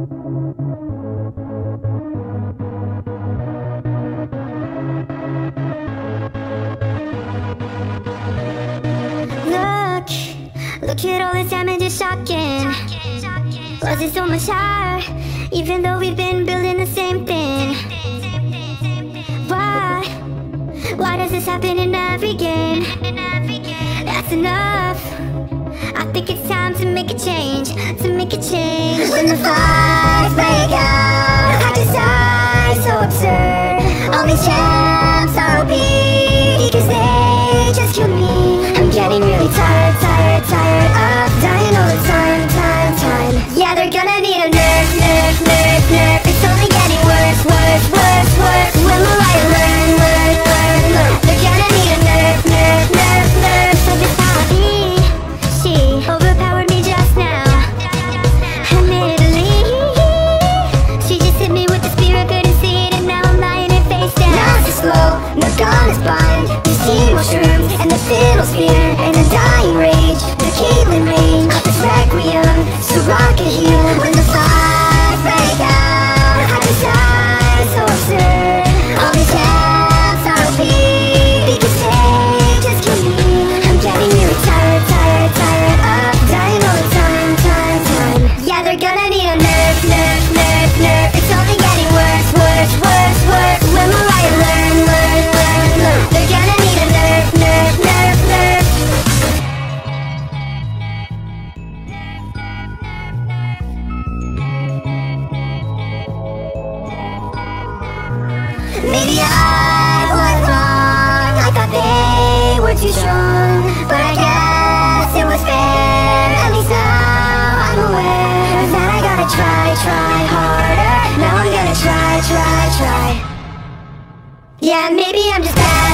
Look at all this damage, it's shocking. Was it so much higher, even though we've been building the same thing? Why does this happen in every game? That's enough. I think it's time to make a change, When the fights break out, I decide so absurd. All these champs are OP, because they just kill me. I'm getting really tired of dying all the time. Yeah, they're gonna need a nerf. It's only getting worse. When will I learn? They're gonna need a nerf. So this how I be. She overpowered me just now. Admittedly, she just hit me with the spear, I couldn't see it, and now I'm lying in face down. Now it's slow, no gun is blind. These tea mushrooms and the fiddle spear and the dying rage, the Caitlyn range of this requiem, so rock a heel. When the fights break out, I decide so absurd. All these champs are OP, because they just kill me. I'm getting really tired of dying all the time. Yeah, they're gonna need a nerf. It's only getting worse. When will I learn? They're gonna need a nerf. Maybe I was wrong, I thought they were too strong, but I guess it was fair. At least now I'm aware that I gotta try harder. Now I'm gonna try. Yeah, maybe I'm just bad.